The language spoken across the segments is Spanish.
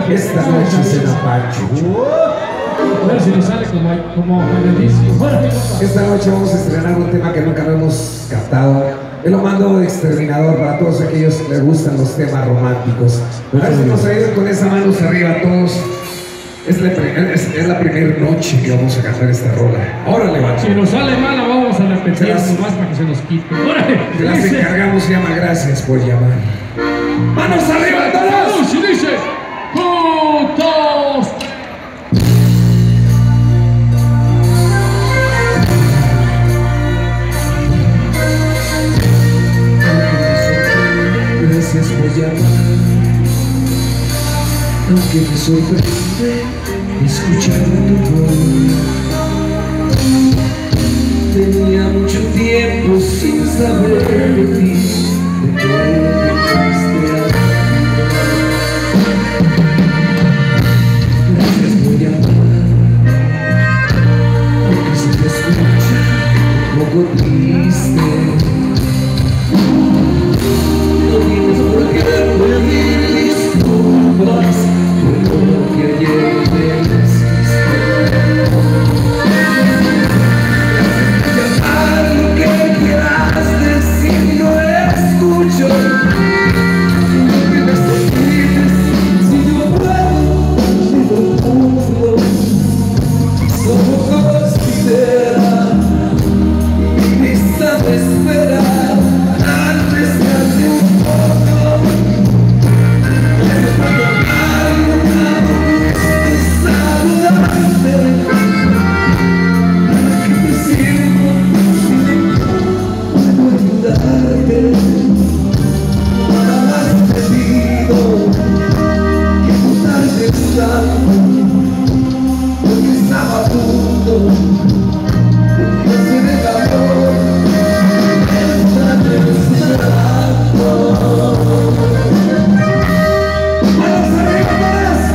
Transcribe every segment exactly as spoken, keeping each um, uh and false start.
Esta noche es el apacho. A ver si nos sale como, como buenísimo. Esta noche vamos a estrenar un tema que nunca lo hemos cantado. Yo lo mando de Exterminador para todos aquellos que les gustan los temas románticos. A ver si nos ayudan con esa manos arriba todos. Es la, es, es la primera noche que vamos a cantar esta rola. Órale, va. Si nos sale mala, vamos a repetir más para que se nos quite. Órale. Te las encargamos, llama, gracias por llamar. ¡Manos arriba todos! Y dice, juntos. Gracias por llamar. Aunque me sorprende escuchar tu voz. Tenía mucho tiempo sin saber de ti, de todo lo que fuiste a mí. Gracias por llamar, porque se te escucha un poco triste. No tienes por qué pedir disculpas por lo que ayer me hiciste. Llamar lo que quieras decir, no escucho lo que necesites. Si yo puedo, si yo puedo, solo considera mi vista me espera. Porque estaba a punto de hacer el amor, estar desesperado. ¡Manos arriba, manos!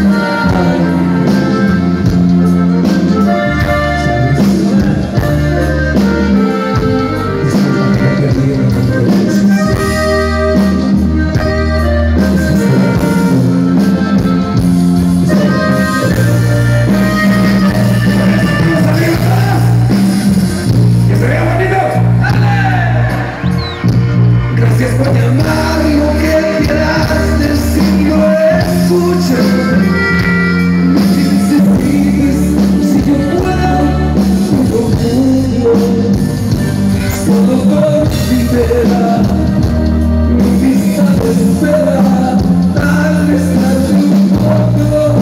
Gracias por llamar, lo que quieras decir, no escucho. No necesites, si yo puedo, yo puedo. Solo considera, mi vista me espera, tal vez tarde un poco.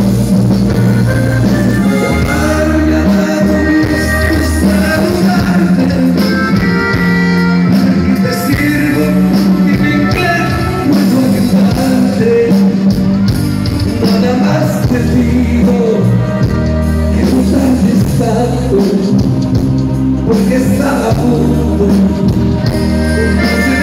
Llamar, llamar, es saludarte. ¿Para qué te sirvo? Nada más te pido que no tardes tanto, porque estaba a punto de